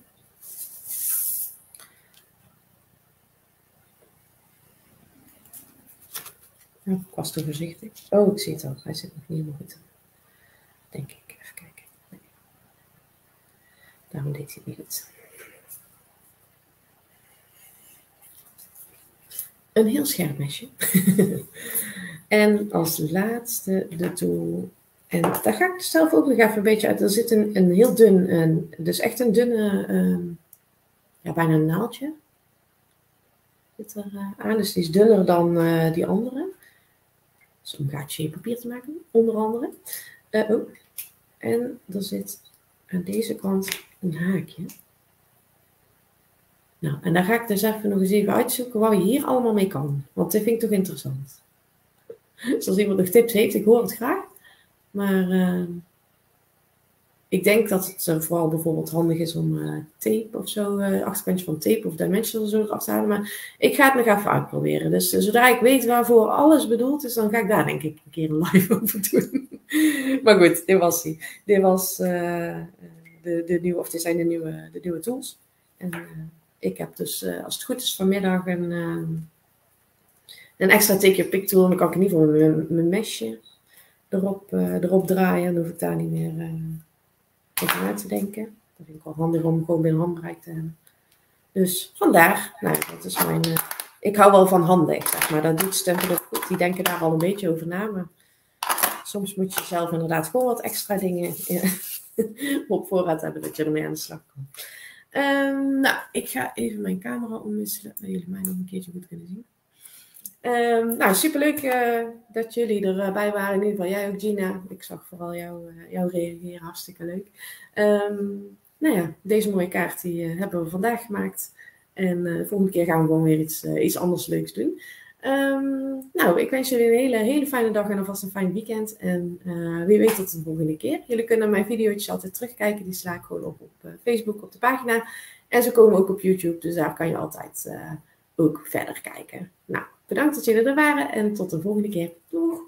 Nou, ik was te voorzichtig. Oh, ik zie het al. Hij zit nog niet helemaal goed. Denk ik. Even kijken. Nee. Daarom deed hij het niet goed. Een heel scherp mesje. En als laatste de tool. En daar ga ik zelf ook nog even een beetje uit. Er zit een heel dun, dus echt een dunne, ja, bijna een naaldje. Zit er aan. Dus die is dunner dan die andere. Dus om gaatje papier te maken, onder andere. Ook. En er zit aan deze kant een haakje. Nou, en daar ga ik dus even nog eens uitzoeken wat je hier allemaal mee kan. Want dit vind ik toch interessant. Dus als iemand nog tips heeft, ik hoor het graag. Maar ik denk dat het vooral bijvoorbeeld handig is om tape of zo, achterkantje van tape of dimension of zo eraf te halen. Maar ik ga het nog even uitproberen. Dus zodra ik weet waarvoor alles bedoeld is, dan ga ik daar denk ik een keer een live over doen. Maar goed, dit was die. Dit was de nieuwe, of dit zijn de nieuwe tools. En ik heb dus, als het goed is, vanmiddag een extra take your pick tool. Dan kan ik in ieder geval mijn mesje erop draaien. Dan hoef ik daar niet meer over na te denken. Dat vind ik wel handig om gewoon binnen handbereik te hebben. Dus vandaar, nou, dat is mijn. Ik hou wel van handen, zeg maar. Dat doet Stempel ook goed. Die denken daar al een beetje over na. Maar soms moet je zelf inderdaad gewoon wat extra dingen op voorraad hebben dat je ermee aan de slag kan. Nou, ik ga even mijn camera omwisselen, dat jullie mij nog een keertje goed kunnen zien. Nou, superleuk dat jullie erbij waren. In ieder geval jij ook, Gina. Ik zag vooral jou reageren. Hartstikke leuk. Nou ja, deze mooie kaart die hebben we vandaag gemaakt. En de volgende keer gaan we gewoon weer iets anders leuks doen. Nou, ik wens jullie een hele fijne dag en alvast een fijn weekend. En wie weet tot de volgende keer. Jullie kunnen mijn video's altijd terugkijken. Die sla ik gewoon op Facebook op de pagina. En ze komen ook op YouTube. Dus daar kan je altijd ook verder kijken. Nou, bedankt dat jullie er waren en tot de volgende keer. Doeg!